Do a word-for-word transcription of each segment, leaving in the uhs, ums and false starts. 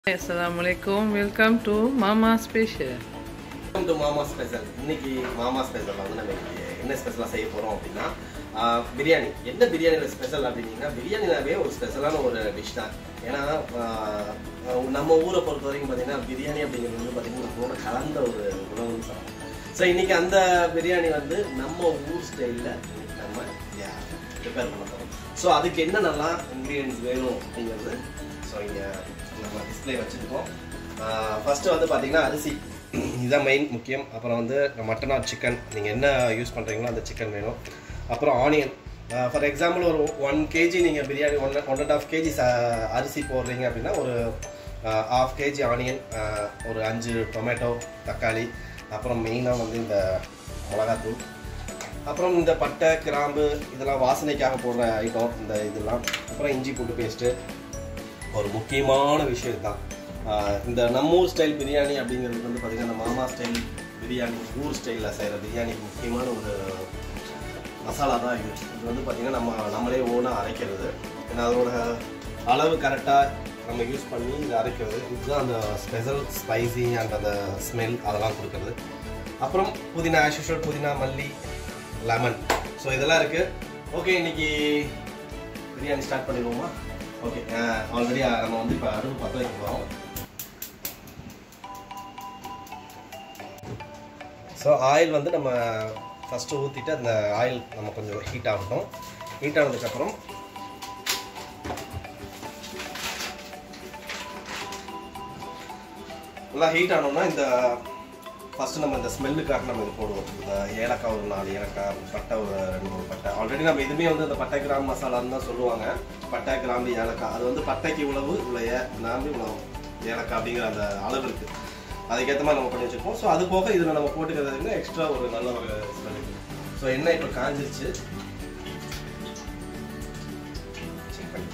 Assalamualaikum. Welcome to Mama Special. Welcome to Mama Special. இன்னைக்கு மாமா special வந்து நம்ம என்ன ஸ்பெஷலா செய்ய போறோம் அப்படின்னா பிரியாணி. என்ன பிரியாணில ஸ்பெஷல் அப்படின்னா பிரியாணினாவே ஒரு ஸ்பெஷலான ஒரு டிஷ் தான். ஏன்னா நம்ம ஊரை பொறுத்த வரைக்கும் பார்த்தீங்கன்னா பிரியாணி அப்படிங்கிறது வந்து பார்த்தீங்கன்னா நம்மளோட கலந்த ஒரு உணவுன்னு சொல்லலாம். ஸோ இன்னைக்கு அந்த பிரியாணி வந்து நம்ம ஊர் ஸ்டைலில் நம்ம ப்ரிப்பேர் பண்ண போகிறோம். ஸோ அதுக்கு என்னென்னலாம் இன்க்ரீடியன்ஸ் வேணும் அப்படிங்கிறது ஸோ இங்கே நம்ம டிஸ்பிளே வச்சுருக்கோம். ஃபஸ்ட்டு வந்து பார்த்தீங்கன்னா அரிசி, இதுதான் மெயின் முக்கியம். அப்புறம் வந்து மட்டன் ஆர் சிக்கன், நீங்கள் என்ன யூஸ் பண்ணுறீங்களோ அந்த சிக்கன் வேணும். அப்புறம் ஆனியன், ஃபார் எக்ஸாம்பிள் ஒரு ஒன் கேஜி நீங்கள் biryani one one and half KG அரிசி போடுறீங்க அப்படின்னா ஒரு ஆஃப் கேஜி ஆனியன், ஒரு அஞ்சு டொமேட்டோ, தக்காளி, அப்புறம் மெயினாக வந்து இந்த மிளகாத்தூள், அப்புறம் இந்த பட்டை கிராம்பு இதெல்லாம் வாசனைக்காக போடுற ஐட்டம் இந்த இதெல்லாம், அப்புறம் இஞ்சி பூண்டு பேஸ்ட்டு. ஒரு முக்கியமான விஷயம் தான் இந்த நம்ம ஊர் ஸ்டைல் பிரியாணி அப்படிங்கிறது வந்து பார்த்திங்கன்னா இந்த மாமா ஸ்டைல் பிரியாணி, ஊர் ஸ்டைலில் செய்கிற பிரியாணிக்கு முக்கியமான ஒரு மசாலா தான் இது. இது வந்து பார்த்திங்கன்னா நம்ம நம்மளே ஓனாக அரைக்கிறது. ஏன்னா அதோட அளவு கரெக்டாக நம்ம யூஸ் பண்ணி இதை அரைக்கிறது. இதுதான் அந்த ஸ்பெஷல் ஸ்பைசி அண்ட் அந்த ஸ்மெல் அதெல்லாம் கொடுக்குறது. அப்புறம் புதினா, ஆஸ் யூஷுவல் புதினா, மல்லி, லெமன், ஸோ இதெல்லாம் இருக்குது. ஓகே, இன்றைக்கி பிரியாணி ஸ்டார்ட் பண்ணிடுவோமா? ஓகே, ஆல்ரெடி நம்ம வந்து இப்போ அடுப்பு பற்ற வைக்க போகிறோம். ஸோ ஆயில் வந்து நம்ம ஃபஸ்ட்டு ஊற்றிட்டு அந்த ஆயில் நம்ம கொஞ்சம் ஹீட் ஆகட்டும். ஹீட் ஆனதுக்கப்புறம் நல்லா ஹீட் ஆனோம்னா இந்த ஃபஸ்ட்டு நம்ம இந்த ஸ்மெல்லுக்காக நம்ம இது போடுவோம். இந்த ஏலக்காய் ஒரு நாலு ஏலக்காய், பட்டை ஒரு ரெண்டு மூணு பட்டை. ஆல்ரெடி நம்ம இதுவுமே வந்து இந்த பட்டை கிராம்பு மசாலான்னு தான் சொல்லுவாங்க. பட்டை கிராம்பு ஏலக்காய், அது வந்து பட்டைக்கு உழவு இவ்வளோ ஏ கிராம்பு இவ்வளோ ஏலக்காய் அப்படிங்கிற அந்த அளவு இருக்குது. அதுக்கேற்ற மாதிரி நம்ம பண்ணி வச்சுருப்போம். ஸோ அது போக இதில் நம்ம போட்டுக்கிறதுக்கு எக்ஸ்ட்ரா ஒரு நல்ல ஒரு ஸ்மெல் இருக்குது. ஸோ எண்ணெய் இப்போ காஞ்சிருச்சு. செக் பண்ணி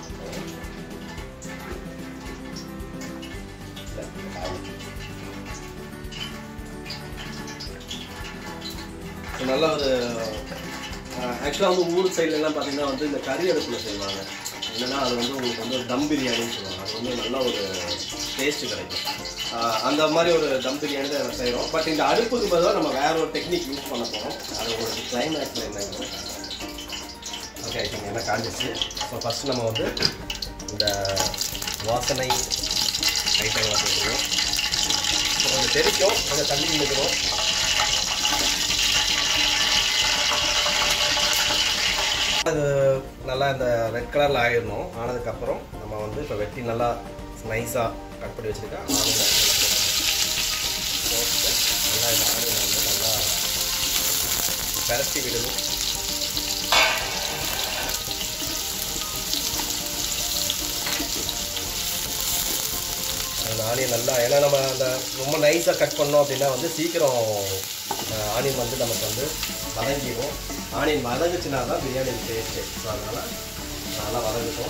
நல்ல ஒரு ஆக்சுவலாக வந்து ஊர் சைட்லலாம் பார்த்தீங்கன்னா வந்து இந்த கறி அடுப்பில் செய்வாங்க. என்னென்னா அது வந்து உங்களுக்கு வந்து தம் பிரியாணின்னு சொல்லுவாங்க. அது வந்து நல்ல ஒரு டேஸ்ட்டு கிடைக்கும். அந்த மாதிரி ஒரு தம் பிரியாணி தான் நம்ம செய்கிறோம். பட் இந்த அடுப்புக்கு பதிலாக நம்ம வேற ஒரு டெக்னிக் யூஸ் பண்ண போகிறோம். அது ஒரு கிளைமேக்ஸில் என்னங்க. ஓகே, ஐ திங்க் என்ன காஞ்சிச்சு. ஸோ ஃபஸ்ட்டு நம்ம வந்து இந்த வாசனை ஐட்டங்களை போட்டுருவோம். ஸோ கொஞ்சம் தெரிக்கும், கொஞ்சம் தண்ணி நிற்கணும். அது நல்லா இந்த ரெட் கலரில் ஆயிடணும். ஆனதுக்கப்புறம் நம்ம வந்து இப்போ வெட்டி நல்லா நைஸாக கட் பண்ணி வச்சுருக்கேன். ஆனியனை போட்டு நல்லா இந்த ஆனியனை வந்து நல்லா பரட்டி விடணும். அந்த ஆனியன் நல்லா, ஏன்னா நம்ம அந்த ரொம்ப நைஸாக கட் பண்ணோம் அப்படின்னா வந்து சீக்கிரம் ஆனியன் வந்து நமக்கு வந்து வதங்கிடும். ஆனியன் வதங்குச்சுன்னா தான் பிரியாணி டேஸ்ட்டு. ஸோ அதனால் நல்லா வதங்கிட்டோம்.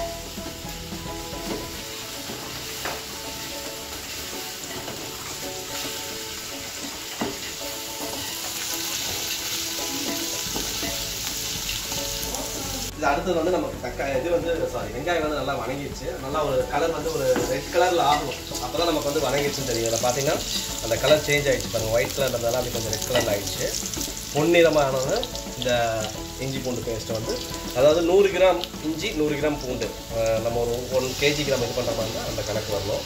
இது அடுத்தது வந்து நமக்கு தக்காளி இது வந்து சாரி வெங்காயம் வந்து நல்லா வணங்கிடுச்சு. நல்லா ஒரு கலர் வந்து ஒரு ரெட் கலரில் ஆகும். அப்போ தான் நமக்கு வந்து வணங்கிடுச்சுன்னு தெரியும். அதில் பார்த்தீங்கன்னா அந்த கலர் சேஞ்ச் ஆகிடுச்சு பாருங்கள். ஒயிட் கலர் இருந்தாலும் அப்படி கொஞ்சம் ரெட் கலரில் ஆகிடுச்சு. பொன்னிறமானது இந்த இஞ்சி பூண்டு பேஸ்ட்டு வந்து, அதாவது நூறு கிராம் இஞ்சி நூறு கிராம் பூண்டு, நம்ம ஒரு ஒன் கேஜி கிராம் இது பண்ணுற மாதிரி தான் அந்த கணக்கு வரணும்.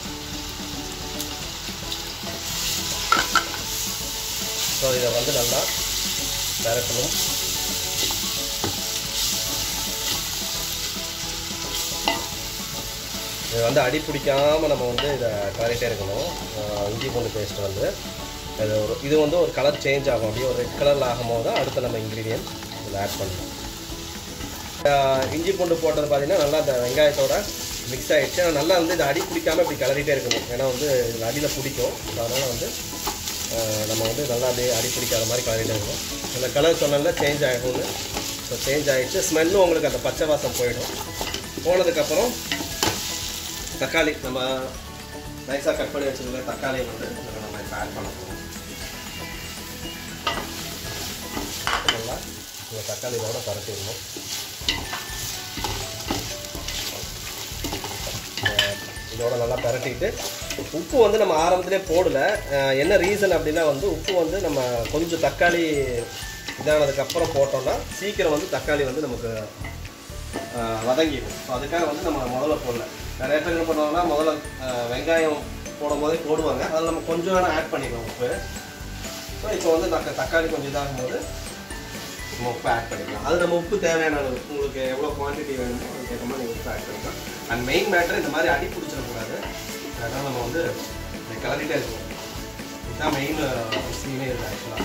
ஸோ இதை வந்து நல்லா பரட்டணும். இது வந்து அடி பிடிக்காமல் நம்ம வந்து இதை கலரிட்டே இருக்கணும். இஞ்சி பூண்டு பேஸ்ட்டு வந்து இது ஒரு இது வந்து ஒரு கலர் சேஞ்ச் ஆகும். அப்படியே ஒரு ரெட் கலரில் ஆகும்போது தான் அடுத்து நம்ம இன்க்ரீடியன்ட் இதில் ஆட் பண்ணணும். இஞ்சி பூண்டு போட்டது பார்த்திங்கன்னா நல்லா இந்த வெங்காயத்தோட மிக்ஸ் ஆகிடுச்சு. ஆனால் நல்லா வந்து இதை அடி பிடிக்காமல் இப்படி கலரிட்டே இருக்கணும். ஏன்னா வந்து இதில் அடியில் பிடிக்கும். அதனால் வந்து நம்ம வந்து நல்லா அப்படியே அடி பிடிக்காத மாதிரி கலரிட்டே இருக்கணும். இந்த கலர் சொன்னால சேஞ்ச் ஆகும்னு. ஸோ சேஞ்ச் ஆகிடுச்சு. ஸ்மெல்லும் உங்களுக்கு அந்த பச்சை வாசம் போயிடும். போனதுக்கப்புறம் தக்காளி, நம்ம நைஸாக கட் பண்ணி வச்சுருக்க தக்காளியை வந்து நம்ம இப்போ ஆட் பண்ண போகிறோம். நல்லா இந்த தக்காளியோட பரட்டிடணும். இதோட நல்லா பரட்டிட்டு உப்பு வந்து நம்ம ஆரம்பத்திலே போடல. என்ன ரீசன் அப்படின்னா வந்து உப்பு வந்து நம்ம கொஞ்சம் தக்காளி இதானதுக்கப்புறம் போட்டோம்னா சீக்கிரம் வந்து தக்காளி வந்து நமக்கு வதங்கிடும். ஸோ அதுக்காக வந்து நம்ம முதல்ல போடல. நிறைய பேர் என்ன பண்ணுவாங்கன்னா முதல்ல வெங்காயம் போடும் போதே போடுவாங்க. அதில் நம்ம கொஞ்சம் வேணால் ஆட் பண்ணிக்கலாம் உப்பு. ஸோ இப்போ வந்து தக்க தக்காளி கொஞ்சம் இதாகும் போது நம்ம உப்பு ஆட் பண்ணிக்கலாம். அது நம்ம உப்பு தேவையான அளவு உங்களுக்கு எவ்வளோ குவான்டிட்டி வேணுமோ அதுக்கேற்ற மாதிரி நீங்கள் உப்பு ஆட் பண்ணிக்கலாம். அண்ட் மெயின் மேட்டர் இந்த மாதிரி அடி பிடிச்சிடக்கூடாது. அதனால் நம்ம வந்து கிளறிட்டே இருக்கணும். இதுதான் மெயின் சீனே இருக்குது. ஆக்சுவலாக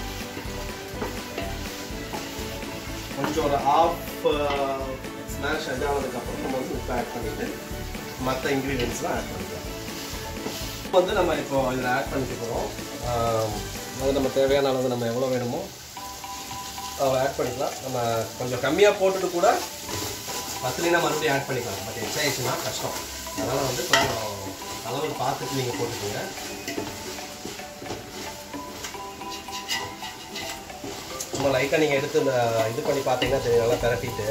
கொஞ்சம் ஒரு ஆஃப் ஸ்மாஷ் அஜானதுக்கப்புறம் நம்ம வந்து உப்பு ஆட் பண்ணிவிட்டு மற்ற இன்க்ரீடியன்ஸ்லாம் ஆட் பண்ணிக்கலாம். இப்போ வந்து நம்ம இப்போ இதில் ஆட் பண்ணிட்டு போகிறோம். அது நம்ம தேவையான அளவு நம்ம எவ்வளோ வேணுமோ அதை ஆட் பண்ணிக்கலாம். நம்ம கொஞ்சம் கம்மியாக போட்டுட்டு கூட பத்துலினா மறுபடியும் ஆட் பண்ணிக்கலாம். பட் எக்ஸ்ட்ரா ஆயிடுச்சுன்னா கஷ்டம். அதனால் வந்து கொஞ்சம் அளவு பார்த்துட்டு நீங்கள் போட்டுக்கோங்க. சும்மா லைட்டாக நீங்கள் எடுத்து இந்த இது பண்ணி பார்த்தீங்கன்னா தெரியும். நல்லா பரட்டிட்டு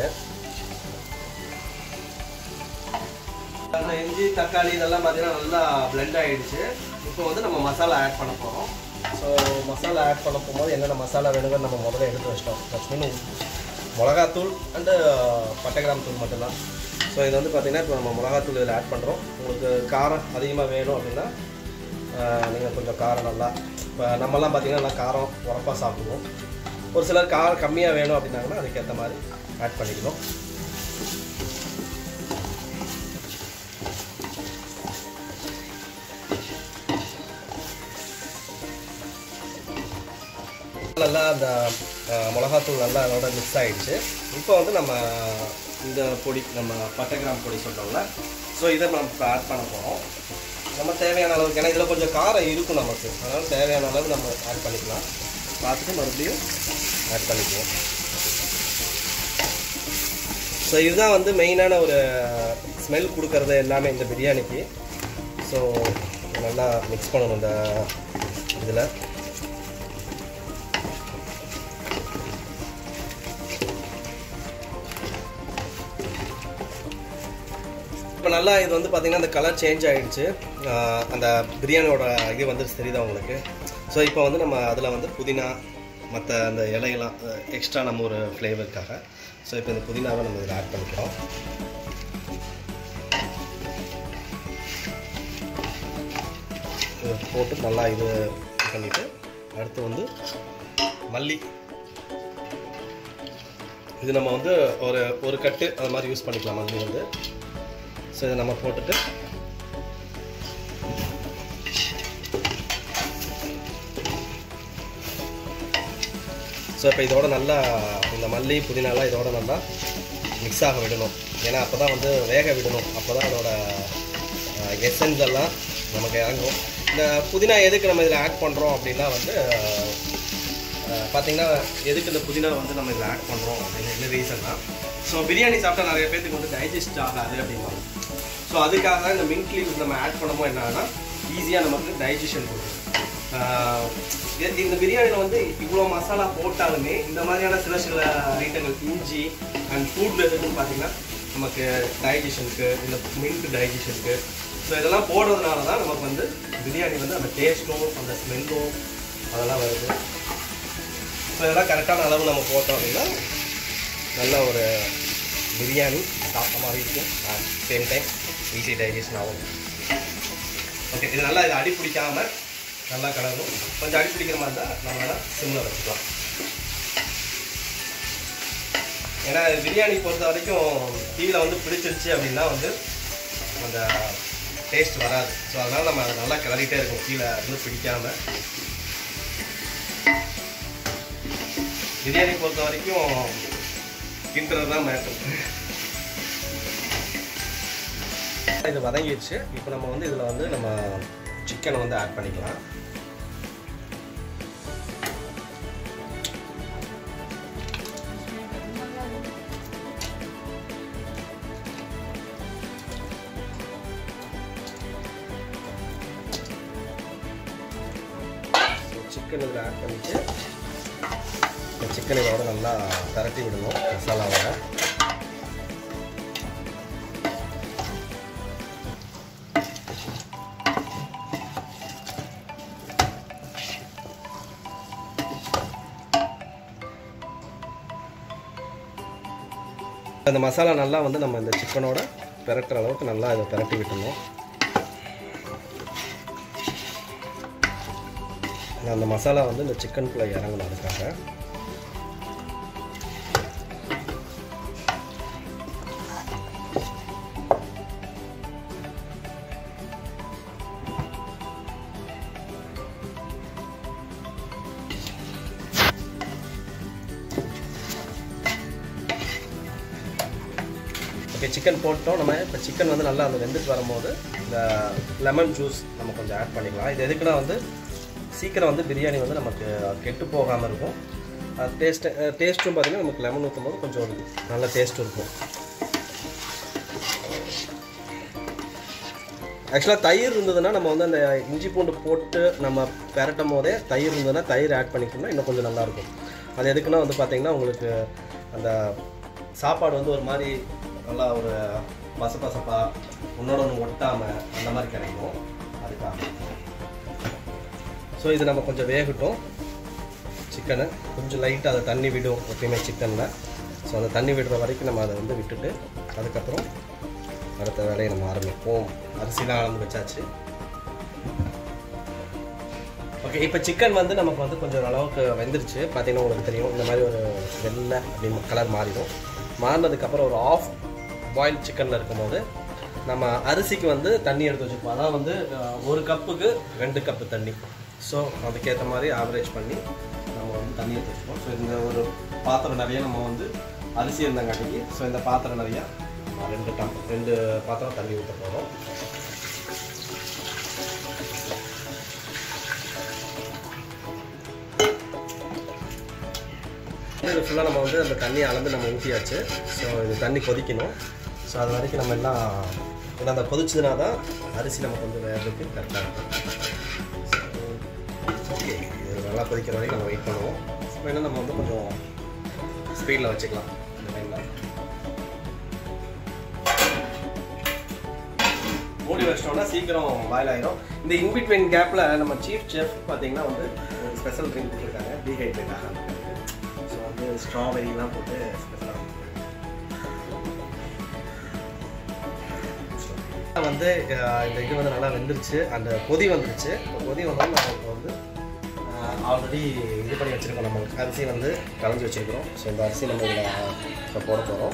இஞ்சி தக்காளி இதெல்லாம் பார்த்தீங்கன்னா நல்லா பிளெண்ட் ஆகிடுச்சு. இப்போ வந்து நம்ம மசாலா ஆட் பண்ண போகிறோம். ஸோ மசாலா ஆட் பண்ண போகும்போது என்னென்ன மசாலா வேணுங்கிறது நம்ம முதல்ல எடுத்து வச்சிட்டோம். தட்ஸ் மீன் மிளகாத்தூள் அண்டு பட்டை கிராம் தூள் மட்டும்தான். ஸோ இது வந்து பார்த்திங்கன்னா இப்போ நம்ம மிளகாத்தூள் இதில் ஆட் பண்ணுறோம். உங்களுக்கு காரம் அதிகமாக வேணும் அப்படின்னா நீங்கள் கொஞ்சம் காரம் நல்லா இப்போ நம்மலாம் பார்த்திங்கன்னா நல்லா காரம் உரப்பாக சாப்பிடுவோம். ஒரு சிலர் காரம் கம்மியாக வேணும் அப்படின்னாங்கன்னா அதுக்கேற்ற மாதிரி ஆட் பண்ணிக்கணும். நல்லா அந்த மிளகாத்தூள் நல்லா அதோட மிக்ஸ் ஆகிடுச்சு. இப்போ வந்து நம்ம இந்த பொடி நம்ம பட்டை கிராம் பொடி சொல்கிறோம்ல, ஸோ இதை நம்ம ஆட் பண்ண போகிறோம். நம்ம தேவையான அளவுக்கு, ஏன்னா இதில் கொஞ்சம் காரம் இருக்கும் நமக்கு, அதனால் தேவையான அளவு நம்ம ஆட் பண்ணிக்கலாம். பார்த்துட்டு மறுபடியும் ஆட் பண்ணிக்குவோம். ஸோ இதுதான் வந்து மெயினான ஒரு ஸ்மெல் கொடுக்கறது எல்லாமே இந்த பிரியாணிக்கு. ஸோ நல்லா மிக்ஸ் பண்ணணும் இந்த இதில். இப்போ நல்லா இது வந்து பார்த்திங்கன்னா அந்த கலர் சேஞ்ச் ஆகிடுச்சு. அந்த பிரியாணியோட இது வந்து தெரியுதா உங்களுக்கு. ஸோ இப்போ வந்து நம்ம அதில் வந்து புதினா மற்ற அந்த இலையெல்லாம் எக்ஸ்ட்ரா நம்ம ஒரு ஃப்ளேவருக்காக. ஸோ இப்போ இந்த புதினாவை நம்ம இதில் ஆட் பண்ணிக்கிறோம். போட்டு நல்லா இது பண்ணிவிட்டு அடுத்து வந்து மல்லி, இது நம்ம வந்து ஒரு ஒரு கட்டு அது மாதிரி யூஸ் பண்ணிக்கலாம் மல்லி வந்து. ஸோ இதை நம்ம போட்டுட்டு ஸோ இப்போ இதோட நல்லா இந்த மல்லி புதினாலாம் இதோட நல்லா மிக்ஸ் ஆக விடணும். ஏன்னா அப்போ தான் வந்து வேக விடணும். அப்போ தான் அதோட எசன்ஸ் எல்லாம் நமக்கு இறங்கும். இந்த புதினா எதுக்கு நம்ம இதில் ஆட் பண்ணுறோம் அப்படின்னா வந்து பார்த்திங்கன்னா எதுக்கு இந்த புதினா வந்து நம்ம இதில் ஆட் பண்ணுறோம் அப்படின்னு என்ன ரீசன்னா, ஸோ பிரியாணி சாப்பிட்டா நிறைய பேருக்கு வந்து டைஜஸ்ட் ஆகாது அப்படின்வாங்க. ஸோ அதுக்காக தான் இந்த மின்ட் லீவ்ஸ் நம்ம ஆட் பண்ணும்போது என்னன்னா ஈஸியாக நமக்கு டைஜஷன் கொடுக்கும். இந்த பிரியாணியில் வந்து இவ்வளோ மசாலா போட்டாலுமே இந்த மாதிரியான சில சில ஐட்டங்கள் இஞ்சி அண்ட் ஃபுட் எதுக்குன்னு பார்த்தீங்கன்னா நமக்கு டைஜஷனுக்கு, இந்த மின்ட் டைஜஷனுக்கு, ஸோ இதெல்லாம் போடுறதுனால தான் நமக்கு வந்து பிரியாணி வந்து அந்த டேஸ்ட்டும் அந்த ஸ்மெல்லும் அதெல்லாம் வருது. ஸோ இதெல்லாம் கரெக்டான அளவு நம்ம போட்டோம் அப்படின்னா நல்ல ஒரு பிரியாணி சாப்பிட்ட மாதிரி இருக்கும். At same time easy digestion ஆகும். ஓகே, இது நல்லா இது அடி பிடிக்காமல் நல்லா கலரும். கொஞ்சம் அடி பிடிக்கிற மாதிரி தான் நம்மளால் சிம்மில் வச்சுக்கலாம். ஏன்னா பிரியாணி பொறுத்த வரைக்கும் டீவில் வந்து பிடிச்சிருச்சு அப்படின்னா வந்து அந்த டேஸ்ட் வராது. ஸோ அதனால் நம்ம அதை நல்லா கிளறிட்டே இருக்கோம் கீழே வந்து பிடிக்காமல். பிரியாணி பொறுத்த வரைக்கும் கிண்டுறது தான் மேட்டர். இது வதங்கிடுச்சு. இப்போ நம்ம வந்து இதில் வந்து நம்ம சிக்கனை வந்து ஆட் பண்ணிக்கலாம். சிக்கன் இதில் ஆட் பண்ணிட்டு சிக்கன் இதோட நல்லா பரட்டி விடணும் மசாலாவோட. அந்த மசாலா நல்லா வந்து நம்ம இந்த சிக்கனோட பெரட்டுற அளவுக்கு நல்லா இதை பெரட்டி விட்டுணும். அந்த மசாலா வந்து இந்த சிக்கனுக்குள்ளே இறங்கணும். அதுக்காக ஓகே, சிக்கன் போட்டோம். நம்ம இப்போ சிக்கன் வந்து நல்லா அந்த வெந்துட்டு வரும்போது இந்த லெமன் ஜூஸ் நம்ம கொஞ்சம் ஆட் பண்ணிக்கலாம். இது எதுக்குன்னா வந்து சீக்கிரம் வந்து பிரியாணி வந்து நமக்கு கெட்டு போகாமல் இருக்கும். டேஸ்ட்டு டேஸ்ட்டும் பார்த்திங்கன்னா நமக்கு லெமன் ஊற்றும் போது கொஞ்சம் நல்ல டேஸ்ட்டும் இருக்கும். ஆக்சுவலாக தயிர் இருந்ததுன்னா நம்ம வந்து அந்த இஞ்சி பூண்டு போட்டு நம்ம பெரட்டும் போதே தயிர் இருந்ததுன்னா தயிர் ஆட் பண்ணிக்கணும்னா இன்னும் கொஞ்சம் நல்லாயிருக்கும். அது எதுக்குன்னா வந்து பார்த்திங்கன்னா உங்களுக்கு அந்த சாப்பாடு வந்து ஒரு மாதிரி நல்லா ஒரு பசப்பசப்பா உன்னோட ஒன்று ஒட்டாமல் அந்த மாதிரி கிடைக்கும். அதுக்காக ஸோ இது நம்ம கொஞ்சம் வேகட்டும். சிக்கனை கொஞ்சம் லைட்டாக அதை தண்ணி விடும் எப்பயுமே சிக்கனில். ஸோ அந்த தண்ணி விடுற வரைக்கும் நம்ம அதை வந்து விட்டுட்டு அதுக்கப்புறம் அடுத்த வேலையை நம்ம ஆரம்பிப்போம். அரிசிலாம் அளந்து வச்சாச்சு. ஓகே, இப்போ சிக்கன் வந்து நமக்கு வந்து கொஞ்சம் அளவுக்கு வெந்துருச்சு. பார்த்தீங்கன்னா உங்களுக்கு தெரியும் இந்த மாதிரி ஒரு வெள்ளை அப்படின்னு கலர் மாறிடும். மாறினதுக்கப்புறம் ஒரு ஆஃப் பாயில் சிக்கனில் இருக்கும்போது நம்ம அரிசிக்கு வந்து தண்ணி எடுத்து வச்சுருப்போம். அதான் வந்து ஒரு கப்புக்கு ரெண்டு கப்பு தண்ணி. ஸோ அதுக்கேற்ற மாதிரி ஆவரேஜ் பண்ணி நம்ம வந்து தண்ணி எடுத்து வச்சுப்போம். ஸோ இந்த ஒரு பாத்திரம் நிறைய நம்ம வந்து அரிசி இருந்தங்காட்டிக்கு ஸோ இந்த பாத்திரம் நிறையா ரெண்டு டம் ரெண்டு பாத்திரம் தண்ணி ஊற்ற போகிறோம். இது ஃபுல்லாக நம்ம வந்து அந்த தண்ணியை அளந்து நம்ம ஊற்றியாச்சு. ஸோ இது தண்ணி கொதிக்கணும். ஸோ அது வரைக்கும் நம்ம எல்லாம் ஏன்னா அந்த கொதிச்சதுனா தான் அரிசி நமக்கு வந்து வேகிறதுக்கு கரெக்டாக இருக்கும். ஓகே, இது நல்லா கொதிக்கிற வரைக்கும் நம்ம வெயிட் பண்ணுவோம். ஸோ என்ன நம்ம வந்து கொஞ்சம் ஸ்பீடில் வச்சுக்கலாம் இந்த டைமில். மூடி வச்சிட்டோம்னா சீக்கிரம் பாயில் ஆகிடும். இந்த இன்பிட்வீன் கேப்பில் நம்ம சீஃப் செஃப் பார்த்தீங்கன்னா வந்து ஒரு ஸ்பெஷல் ட்ரிங்க் கொடுத்துருக்காங்க டீஹைட்ரேட் ஆகாது. ஸோ வந்து ஸ்ட்ராபெரிலாம் போட்டு ஸ்பெஷலாக வந்து இந்த இது வந்து நல்லா வெந்துருச்சு. அந்த கொதி வந்துருச்சு. இப்போ கொதி வந்தாலும் நம்ம வந்து ஆல்ரெடி இது பண்ணி வச்சுருக்கோம். நம்ம அரிசி வந்து கலந்து வச்சுருக்கிறோம். ஸோ இந்த அரிசி நம்ம இதில் இப்போ போட போகிறோம்.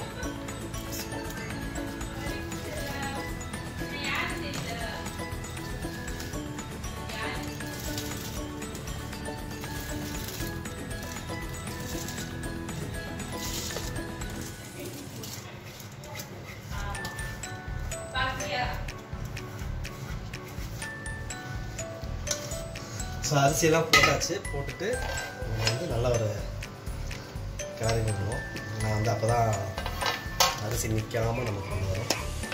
ஸோ அரிசியெல்லாம் போட்டாச்சு. போட்டுட்டு நம்ம வந்து நல்ல ஒரு கிளறி விடணும். நான் வந்து அப்போ தான் அரிசி நிற்காமல் நமக்கு கொண்டு வரும்.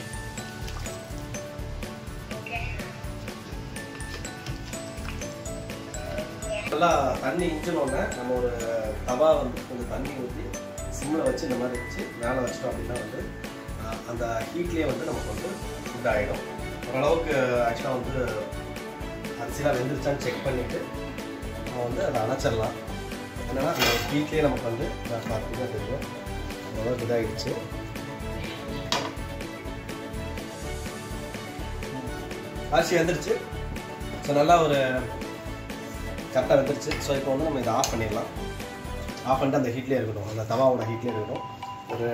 நல்லா தண்ணி இஞ்சினோடனே நம்ம ஒரு தவா வந்து கொஞ்சம் தண்ணி ஊற்றி சிம்மில் வச்சு இந்த மாதிரி வச்சு மேலே வச்சிட்டோம் அப்படின்னா வந்து அந்த ஹீட்லேயே வந்து நமக்கு வந்து இதாகிடும். ஓரளவுக்கு ஆக்சுவலாக வந்து அரிசிலாம் வெந்துருச்சான்னு செக் பண்ணிவிட்டு நம்ம வந்து அதை அணைச்சிடலாம். என்னென்னா அந்த ஹீட்லேயே நமக்கு வந்து பார்த்திங்கன்னா தெரியும் ஓரளவுக்கு இதாகிடுச்சு. அரிசி வெந்துருச்சு. ஸோ நல்லா ஒரு கரெக்டாக வெந்துருச்சு. ஸோ இப்போ வந்து நம்ம இதை ஆஃப் பண்ணிடலாம். ஆஃப் பண்ணிட்டு அந்த ஹீட்லேயே இருக்கட்டும், அந்த தவாவோட ஹீட்லேயே இருக்கட்டும். ஒரு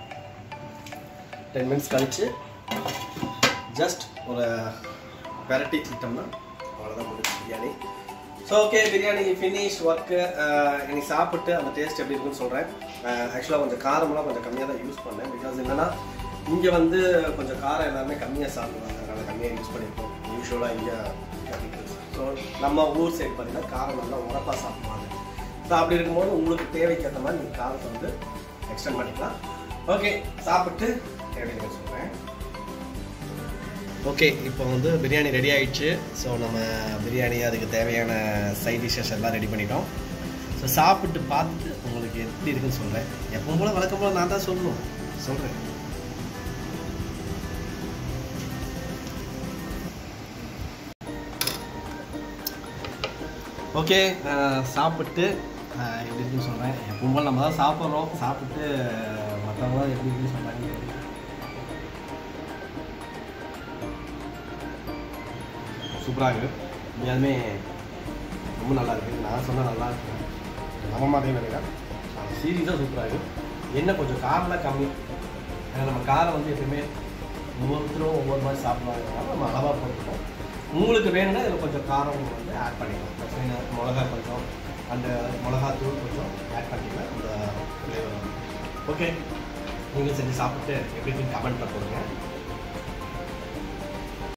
டென் மினிட்ஸ் கழித்து ஜஸ்ட் ஒரு வெரைட்டி விட்டோம்னா அவ்வளோதான் முடிச்சு biryani. So okay, biryani finish work. இன்னைக்கு சாப்பிட்டு அந்த டேஸ்ட் எப்படி இருக்குன்னு சொல்கிறேன். ஆக்சுவலாக கொஞ்சம் காரமெல்லாம் கொஞ்சம் கம்மியாக தான் யூஸ் பண்ணேன். பிகாஸ் என்னென்னா இங்கே வந்து கொஞ்சம் காரம் எல்லாருமே கம்மியாக சாப்பிடுவாங்க. அதனால் கம்மியாக யூஸ் பண்ணியிருக்கோம். யூஸ்வலாக இங்கே ஸோ நம்ம ஊர் சைடு பார்த்தீங்கன்னா காரம் நல்லா உரப்பாக சாப்பிடுவாங்க. ஸோ அப்படி இருக்கும்போது உங்களுக்கு தேவைக்கு ஏற்ற மாதிரி நீங்கள் காரத்தை வந்து எக்ஸ்டெண்ட் பண்ணிக்கலாம். ஓகே, சாப்பிட்டு எப்படி சொல்கிறேன். ஓகே, இப்போ வந்து பிரியாணி ரெடி ஆகிடுச்சு. ஸோ நம்ம பிரியாணி அதுக்கு தேவையான சைட் டிஷ்ஷஸ் எல்லாம் ரெடி பண்ணிட்டோம். ஸோ சாப்பிட்டு பார்த்துட்டு உங்களுக்கு எப்படி இருக்குன்னு சொல்கிறேன். எப்பவும் போல் வழக்கம் போல் நான் தான் சொல்லணும் சொல்கிறேன். ஓகே, சாப்பிட்டு எப்படி இருக்குன்னு சொல்கிறேன். எப்பவும் போல் நம்ம தான் சாப்பிட்றோம். சாப்பிட்டு மற்றவங்க எப்படி இருக்குன்னு சொல்கிறேன். சூப்பராக இருக்குது. உண்மையாலுமே ரொம்ப நல்லா இருக்குது. நான் சொன்னால் நல்லா இருக்கு நம்ம மாதிரி நினைக்கிறேன். சீரியஸாக சூப்பராக இருக்குது. என்ன கொஞ்சம் காரெலாம் கம்மி. ஏன்னா நம்ம காரை வந்து எப்பயுமே ஒவ்வொருத்தரும் ஒவ்வொரு மாதிரி சாப்பிடுவாங்க. நம்ம அளவாக போட்டுருக்கோம். உங்களுக்கு வேணும்னா இதில் கொஞ்சம் காரம் வந்து ஆட் பண்ணிக்கலாம். பிரச்சனை மிளகா கொஞ்சம் அந்த மிளகாத்தூள் கொஞ்சம் ஆட் பண்ணிக்கலாம் அந்த ஃப்ளேவர். ஓகே, நீங்கள் செஞ்சு சாப்பிட்டு எப்படி கமெண்ட்டில் போடுங்க.